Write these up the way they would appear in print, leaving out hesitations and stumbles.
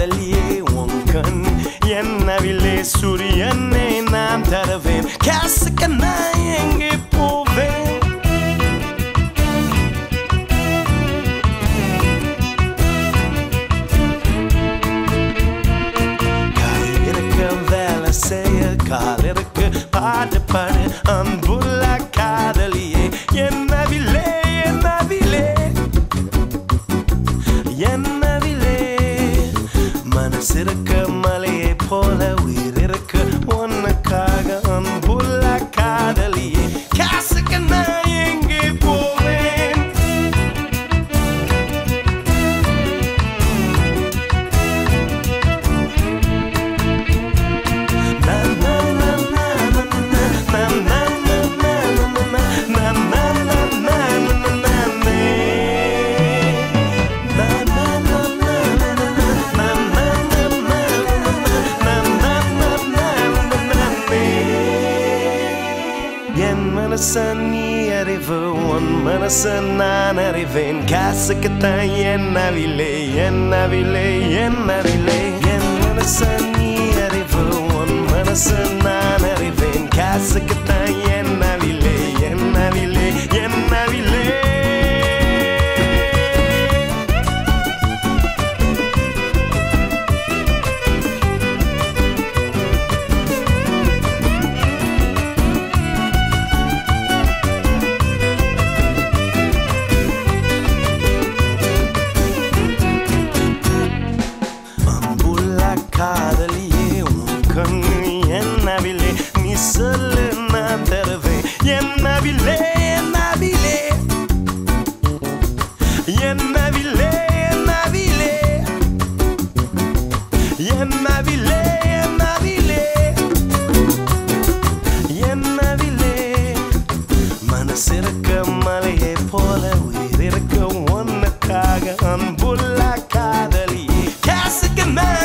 காதலியே உன் கண் என்னவிலே சூரியனே நான் தருவேன் காசுக்கு நான் எங்கே போவேன் கால் இருக்கு பாட்டு பாடு அன்புள்ள காதலியே என்னவிலே என்னவிலே என்னவிலே மனசிருக்க மலையை போல உயிர் இருக்கு உனக்காக அன்புள்ள காதலியே காசுக்கு நான் எங்கே போவேன் நீ அறிவு உன் மனசு நான் அறிவேன் காசுக்குத்தான் என்னவில்லை என்னவில்லை என்னவில்லை என் மனசு நீ அறிவு உன் மனசு நான் அறிவேன் காசுக்குத்தான் என்னவில்லை என்னவில்லை என்னவில்லை காதலியே உன் கண்ணு என்னவிலே நீ சொல்லு நான் தருவேன் என்னவிலே என்னவிலே என்னவிலே என்னவிலே என்னவிலே என்னவிலே என்னவிலே மனசிருக்க மலையை போல உயிர் இருக்க உனக்காக அன்புள்ள காதலியே காசுக்கு நான்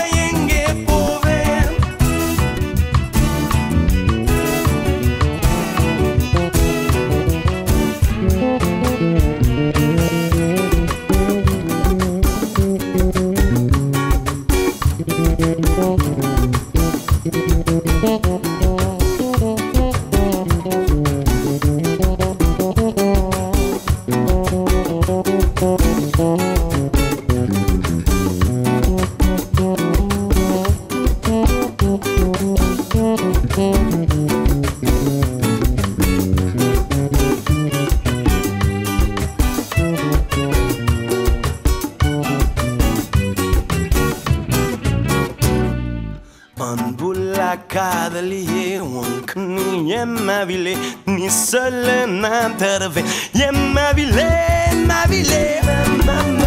அன்புள்ள காதலியே உன் கண்ணு என்னவிலே நீ சொல்லு நான் தருவேன் என்னவிலே என்னவிலே